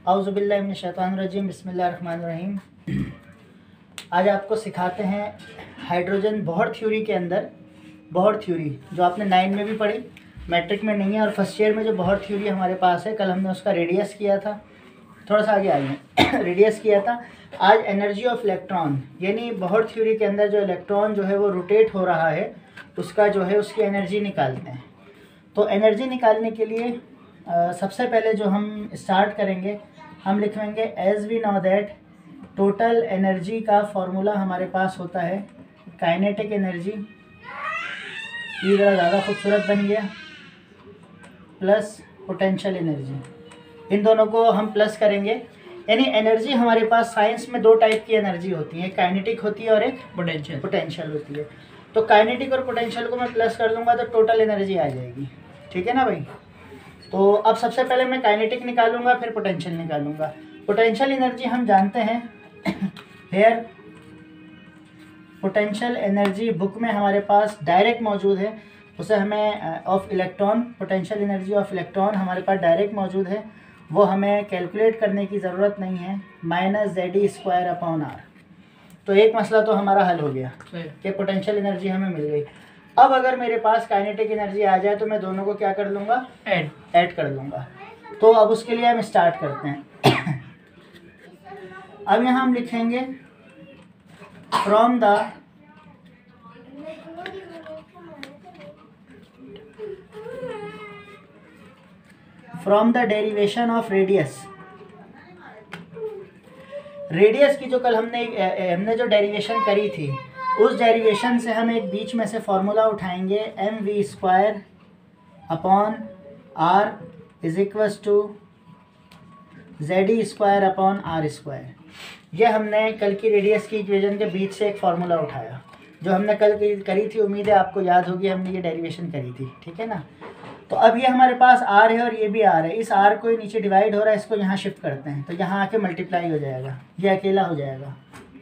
औज़ुबिल्लाहि मिनश्शैतानिर्रजीम बिस्मिल्लाहिर्रहमानिर्रहीम। आज आपको सिखाते हैं हाइड्रोजन बोहर थ्योरी के अंदर बोहर थ्योरी जो आपने 9 में भी पढ़ी, मैट्रिक में नहीं है, और फर्स्ट ईयर में जो बोहर थ्योरी हमारे पास है। कल हमने उसका रेडियस किया था, थोड़ा सा आगे आइए रेडियस किया था। आज एनर्जी ऑफ इलेक्ट्रॉन, यानी बोहर थ्योरी के अंदर जो इलेक्ट्रॉन जो है वो रोटेट हो रहा है उसका जो है उसकी एनर्जी निकालते हैं। तो एनर्जी निकालने के लिए सबसे पहले जो हम स्टार्ट करेंगे, हम लिखेंगे as we know that total energy का फॉर्मूला हमारे पास होता है काइनेटिक एनर्जी, ये ज़रा ज़्यादा खूबसूरत बन गया, प्लस पोटेंशियल एनर्जी। इन दोनों को हम प्लस करेंगे, यानी एनर्जी हमारे पास साइंस में दो टाइप की एनर्जी होती है, काइनेटिक होती है और एक पोटेंशियल होती है। तो काइनेटिक और पोटेंशियल को मैं प्लस कर दूंगा तो टोटल एनर्जी आ जाएगी, ठीक है ना भाई। तो अब सबसे पहले मैं काइनेटिक निकालूंगा, फिर पोटेंशियल निकालूंगा। पोटेंशियल एनर्जी हम जानते हैं हेयर पोटेंशियल एनर्जी बुक में हमारे पास डायरेक्ट मौजूद है, उसे हमें of electron, potential energy of electron हमारे पास डायरेक्ट मौजूद है, वो हमें कैलकुलेट करने की ज़रूरत नहीं है, -ZE²/R। तो एक मसला तो हमारा हल हो गया कि पोटेंशियल एनर्जी हमें मिल गई। अब अगर मेरे पास काइनेटिक एनर्जी आ जाए तो मैं दोनों को क्या कर लूँगा, ऐड कर लूँगा। तो अब उसके लिए हम स्टार्ट करते हैं अब यहाँ हम लिखेंगे from the derivation of radius. Radius की जो कल हमने जो डेरिवेशन करी थी, उस डेरिवेशन से हम एक बीच में से फॉर्मूला उठाएंगे, mv² upon r is equals to ZE² upon R²। ये हमने कल की रेडियस की इक्वेशन के बीच से एक फार्मूला उठाया जो हमने कल करी थी। उम्मीद है आपको याद होगी, हमने ये डेरिवेशन करी थी, ठीक है ना। तो अब ये हमारे पास r है और ये भी r है, इस r को नीचे डिवाइड हो रहा है, इसको यहाँ शिफ्ट करते हैं तो यहाँ आके मल्टीप्लाई हो जाएगा, ये अकेला हो जाएगा।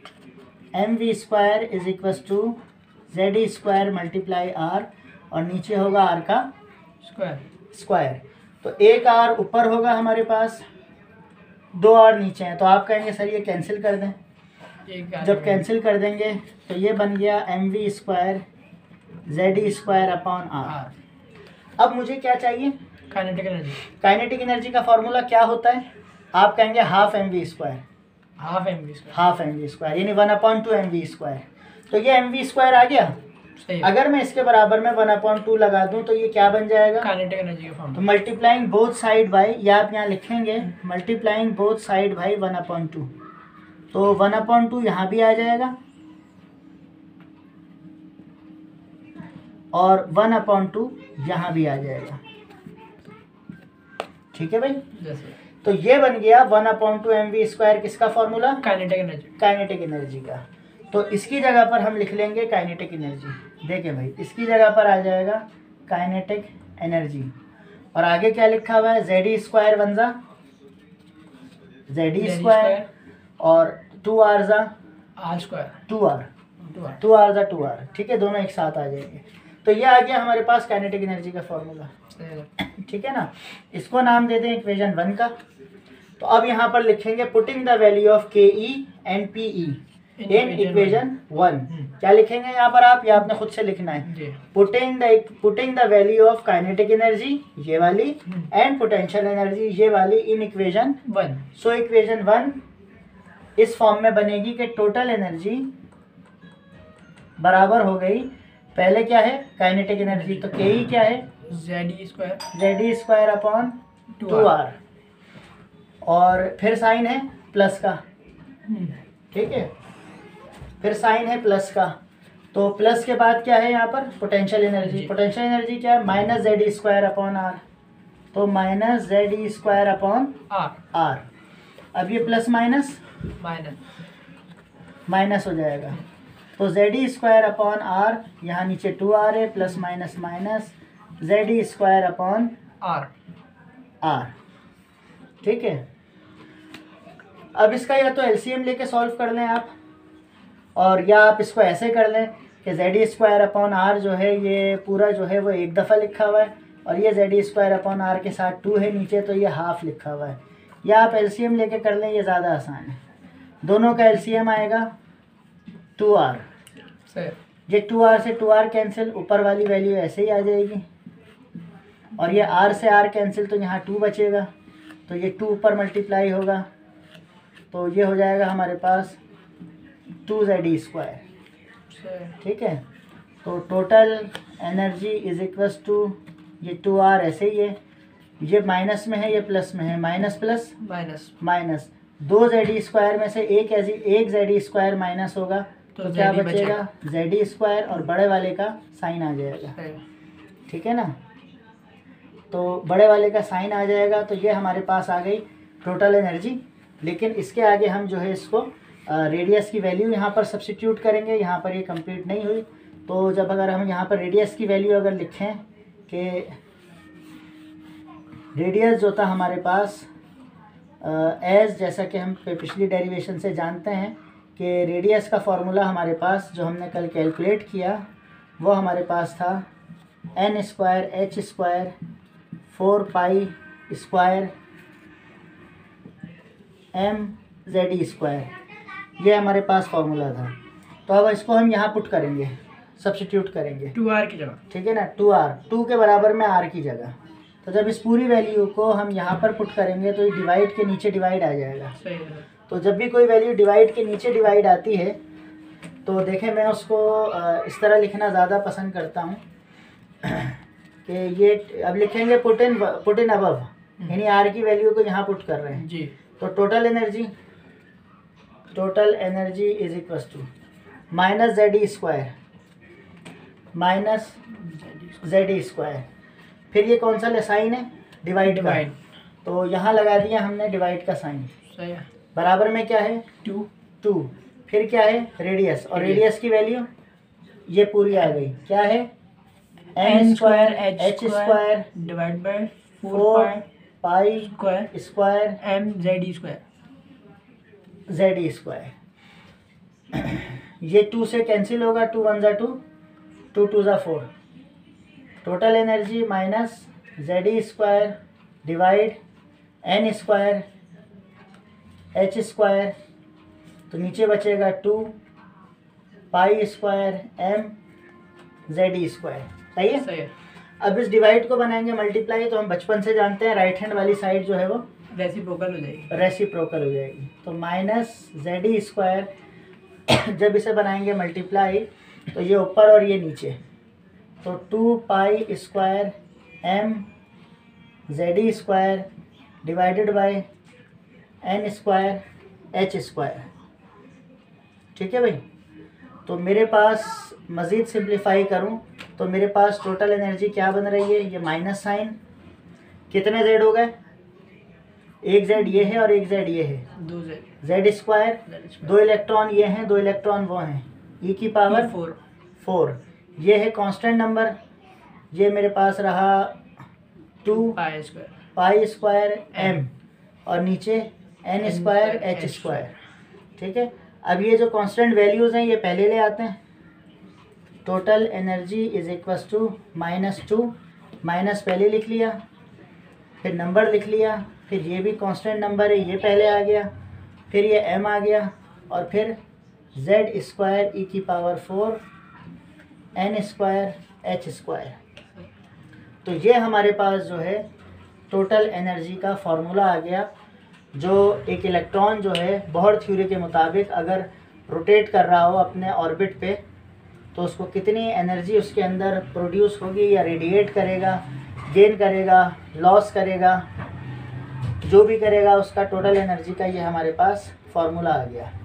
mv² is equals to ZE² multiply r, और नीचे होगा r का स्क्वायर। तो एक r ऊपर होगा हमारे पास, 2 r नीचे हैं, तो आप कहेंगे सर ये कैंसिल कर दें। जब कैंसिल कर देंगे तो ये बन गया mv² ZE² अपॉन r। अब मुझे क्या चाहिए, काइनेटिक एनर्जी। काइनेटिक एनर्जी का फॉर्मूला क्या होता है, आप कहेंगे हाफ mv², यानी 1/2 mv²। तो ये mv² आ गया। अगर मैं इसके बराबर में 1/2 लगा दूं तो ये क्या बन जाएगा, काइनेटिक एनर्जी का फॉर्मूला। तो मल्टीप्लाइंग बोथ साइड बाई, या आप यहाँ लिखेंगे मल्टीप्लाइंग बोथ साइड बाई 1/2, तो 1/2 यहाँ भी आ जाएगा और 1/2 यहाँ भी आ जाएगा, ठीक है भाई। तो ये बन गया 1/2 mv², किसका फॉर्मूला, काइनेटिक एनर्जी का। तो इसकी जगह पर हम लिख लेंगे काइनेटिक एनर्जी। देखें भाई, इसकी जगह पर आ जाएगा काइनेटिक एनर्जी, और आगे क्या लिखा हुआ है, ZE² बन जा ZE², और 2r जा R², 2r जा 2r, ठीक है, दोनों एक साथ आ जाएंगे। तो ये आ गया हमारे पास काइनेटिक एनर्जी का फॉर्मूला, ठीक है ना। इसको नाम दे दें इक्वेशन 1 का। तो अब यहाँ पर लिखेंगे putting the value of KE and PE in equation 1। क्या लिखेंगे यहाँ पर आप, या आपने खुद से लिखना है, putting the value of kinetic energy ये वाली एंड पोटेंशियल एनर्जी ये वाली इन इक्वेशन 1। सो इक्वेशन 1 इस फॉर्म में बनेगी कि टोटल एनर्जी बराबर हो गई, पहले क्या है काइनेटिक एनर्जी, तो KE क्या है, ZE² अपॉन 2r, और फिर साइन है प्लस का, ठीक है, फिर साइन है प्लस का। तो प्लस के बाद क्या है यहाँ पर, पोटेंशियल एनर्जी। पोटेंशियल एनर्जी क्या है, -ZE² अपॉन r, तो -ZE² अपॉन r। अब ये प्लस माइनस माइनस हो जाएगा, तो ZE² अपॉन r, यहाँ नीचे 2r है, plus minus minus ZE² upon r, ठीक है। अब इसका या तो LCM लेके सॉल्व कर लें आप, और या आप इसको ऐसे कर लें कि ZE² अपॉन r जो है ये पूरा जो है वो एक दफ़ा लिखा हुआ है, और ये ZE² अपॉन r के साथ 2 है नीचे, तो ये हाफ लिखा हुआ है। या आप एलसीएम लेके कर लें, ये ज़्यादा आसान है। दोनों का एलसीएम आएगा 2r। ये 2r से 2r कैंसिल, ऊपर वाली वैल्यू ऐसे ही आ जाएगी, और ये r से r कैंसिल, तो यहाँ 2 बचेगा, तो ये 2 ऊपर मल्टीप्लाई होगा, तो ये हो जाएगा हमारे पास 2z²। ठीक है, तो total energy is equals to, ये 2r ऐसे ही है, ये माइनस में है, ये प्लस में है, माइनस प्लस माइनस, 2z² में से एक z² माइनस होगा, तो क्या बचेगा z², और बड़े वाले का साइन आ जाएगा। ठीक है ना, तो बड़े वाले का साइन आ जाएगा, तो ये हमारे पास आ गई टोटल एनर्जी। लेकिन इसके आगे हम जो है इसको रेडियस की वैल्यू यहाँ पर सब्स्टिट्यूट करेंगे। यहाँ पर ये कंप्लीट नहीं हुई, तो जब अगर हम यहाँ पर रेडियस की वैल्यू अगर लिखें कि रेडियस जो था हमारे पास एज, जैसा कि हम पिछली डेरिवेशन से जानते हैं कि रेडियस का फॉर्मूला हमारे पास जो हमने कल कैलकुलेट किया वो हमारे पास था n² h² 4π² mz², ये हमारे पास फॉर्मूला था। तो अब इसको हम यहाँ पुट करेंगे, सब्स्टिट्यूट करेंगे 2r की जगह। ठीक है ना, 2r, 2 के बराबर में r की जगह। तो जब इस पूरी वैल्यू को हम यहाँ पर पुट करेंगे तो ये डिवाइड के नीचे डिवाइड आ जाएगा। सही है। तो जब भी कोई वैल्यू डिवाइड के नीचे डिवाइड आती है तो देखें, मैं उसको इस तरह लिखना ज़्यादा पसंद करता हूँ कि ये अब लिखेंगे पुट इन अबव, यानी r की वैल्यू को यहाँ पुट कर रहे हैं जी। तो total energy is equals to minus z²। फिर ये कौन सा साइन है, डिवाइड का, तो यहाँ लगा दिया हमने डिवाइड का साइन। सही है। बराबर में क्या है 2, फिर क्या है रेडियस, और रेडियस की वैल्यू ये पूरी आ गई, क्या है n² h² divide by 4π² mz²। ये 2 से कैंसिल होगा, 2 1 ज़ा 2, 2 2 ज़ा 4। Total energy minus z² divide n² h², तो नीचे बचेगा 2π² mz²। सही है। सही है। अब इस डिवाइड को बनाएंगे मल्टीप्लाई, तो हम बचपन से जानते हैं राइट हैंड वाली साइड जो है वो रेसिप्रोकल हो जाएगी। रेसिप्रोकल हो जाएगी, तो माइनस z², जब इसे बनाएंगे मल्टीप्लाई तो ये ऊपर और ये नीचे, तो 2π² mz² divided by n² h²। ठीक है भाई, तो मेरे पास मज़ीद सिंप्लीफाई करूं तो मेरे पास टोटल एनर्जी क्या बन रही है, ये माइनस साइन, कितने z हो गए, एक z ये है और एक z ये है, 2z², 2 इलेक्ट्रॉन ये हैं, 2 इलेक्ट्रॉन वो हैं, e की पावर 4। ये है कांस्टेंट नंबर, ये मेरे पास रहा 2π² m, और नीचे n² h²। ठीक है, अब ये जो कांस्टेंट वैल्यूज़ हैं ये पहले ले आते हैं। Total energy is equals to -2, minus पहले लिख लिया, फिर नंबर लिख लिया, फिर ये भी कांस्टेंट नंबर है, ये पहले आ गया, फिर ये m आ गया, और फिर z² e की पावर 4 n² h²। तो ये हमारे पास जो है टोटल एनर्जी का फॉर्मूला आ गया, जो एक इलेक्ट्रॉन जो है बोहर थ्योरी के मुताबिक अगर रोटेट कर रहा हो अपने ऑर्बिट पे तो उसको कितनी एनर्जी उसके अंदर प्रोड्यूस होगी, या रेडिएट करेगा, गेन करेगा, लॉस करेगा, जो भी करेगा उसका टोटल एनर्जी का ये हमारे पास फॉर्मूला आ गया।